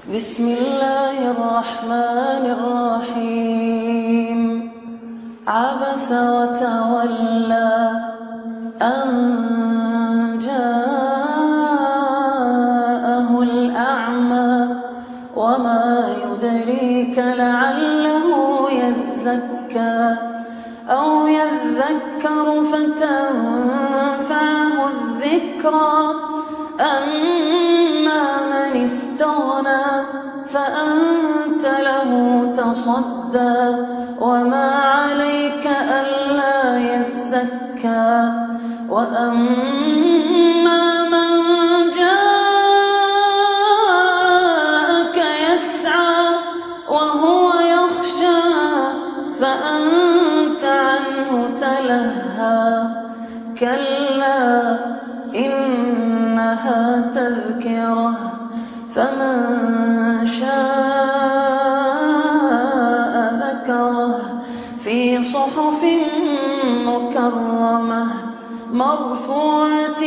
بسم الله الرحمن الرحيم عبس وتولى أن جاءه الأعمى وما يدريك لعله يزكى أو يذكر فتنفعه الذكرى أما من استغنى فأنت له تصدى وما عليك ألا يزكى وأما من جاءك يسعى وهو يخشى فأنت عنه تلهى كلا إنها تذكرة فمن شاء ذكره في صحف مكرمة مرفوعة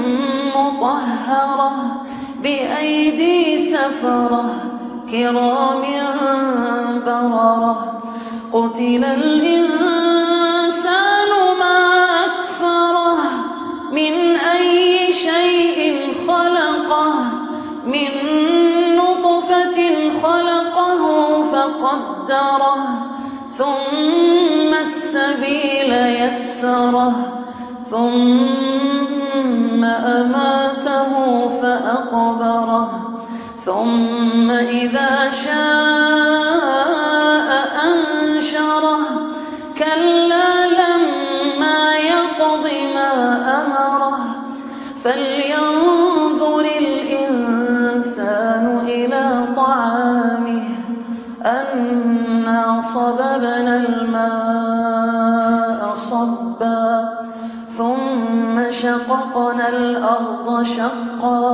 مطهرة بأيدي سفرة كرام بررة قتل الإنسان ما أكفره من أي شيء خلقه من نطفة خلقه فقدره ثم السبيل يسره ثم أماته فأقبره ثم إذا شاء أنشره كلا لما يقض ما أمره فلينظر الإنسان إلى طعامه أنا صببنا الماء صبا ثم شققنا الأرض شقا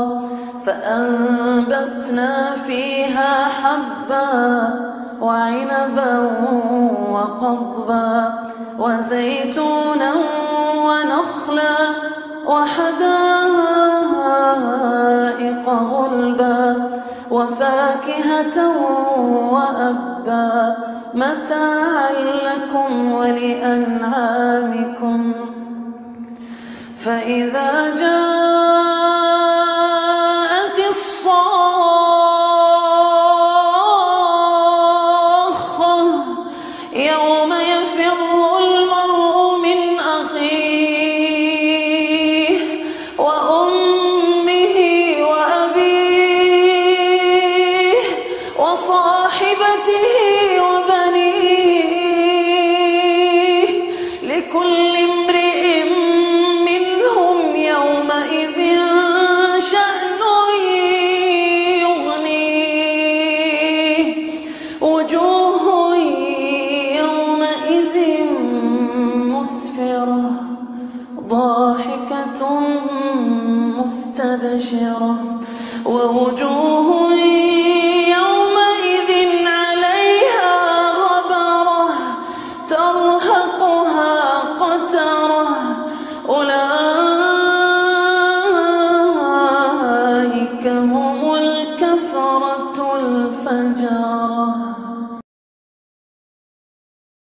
فأنبتنا فيها حبا وعنبا وقضبا وزيتونا ونخلا وحدائق غلبا وفاكهة وأبا متاعا لكم ولأنعامكم فإذا جاءت الصاخة يوم يفر المرء من أخيه وأمه وأبيه وصاحبته وبنيه لكل امرئ منهم يومئذ شأن يغنيه وجوه يومئذ مسفرة ضاحكة مستبشرة ووجوه